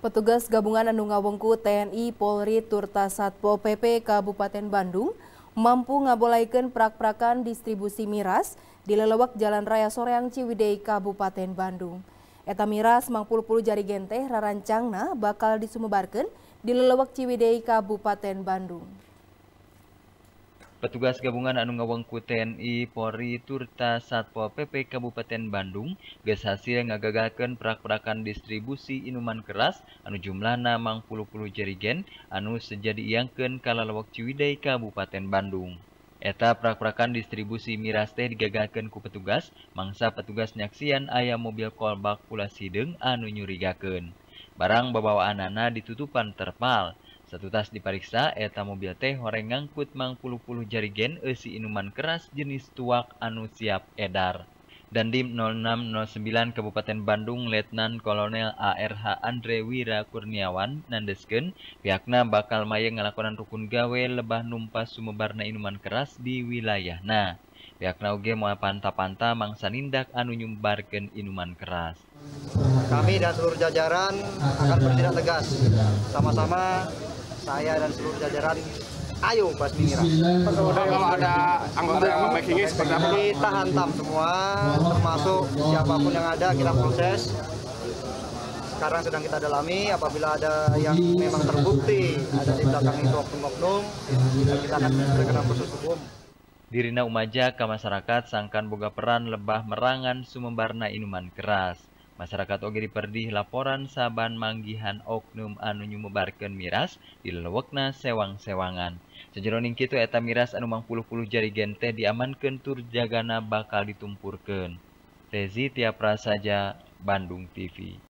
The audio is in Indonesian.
Petugas gabungan anu ngawengku TNI, Polri, Turta Satpol PP Kabupaten Bandung mampu ngabolaikeun prak-prakan distribusi miras di lelewek Jalan Raya Soreang Ciwidey Kabupaten Bandung. Eta miras mangpulu-pulu jarigen teh rarancangna bakal disumebarkeun di lelewek Ciwidey Kabupaten Bandung. Petugas gabungan anu ngawengku TNI, Polri, Turta Satpol PP Kabupaten Bandung geus hasil ngagagalkeun prak-prakan distribusi inuman keras anu jumlahna mangpulu-pulu jerigen anu sejadi iangkeun ka lalewek Ciwidey Kabupaten Bandung. Eta prak-prakan distribusi miras teh digagalkeun ku petugas mangsa petugas nyaksian aya mobil kolbak pula sideung anu nyurigakeun. Barang bawaanana ditutupan terpal. Satutas dipariksa, eta mobil teh horeng ngangkut mangpulu-puluh jarigen eusi inuman keras jenis tuak anu siap edar. Dandim 0609 Kabupaten Bandung Letnan Kolonel ARH Andre Wira Kurniawan nandeskeun pihakna bakal mayang ngalakonan rukun gawe lebah numpas sumebarna inuman keras di wilayahna. Pihakna oge moal panta-panta mangsa nindak anu nyumbarkeun inuman keras. Kami dan seluruh jajaran akan bertindak tegas. Sama-sama saya dan seluruh jajaran ayo basmi miras. Kalau ada anggota yang membaikingnya seperti apa? Kita hantam semua, termasuk siapapun yang ada kita proses. Sekarang sedang kita dalami, apabila ada yang memang terbukti ada di belakang itu oknum-oknum, kita akan berkenan proses hukum. Dirina umaja ka masyarakat sangkan boga peran lebah merangan sumebarna inuman keras. Masyarakat oge diperdih laporan saban manggihan oknum anu nyumebarkeun miras di lelewekna sewang-sewangan. Sajeroning kitu eta miras anu mangpuluh-puluh jarigen teh diamankeun tur jagana bakal ditumpurkeun. Rezi Tiaprasaja, Bandung TV.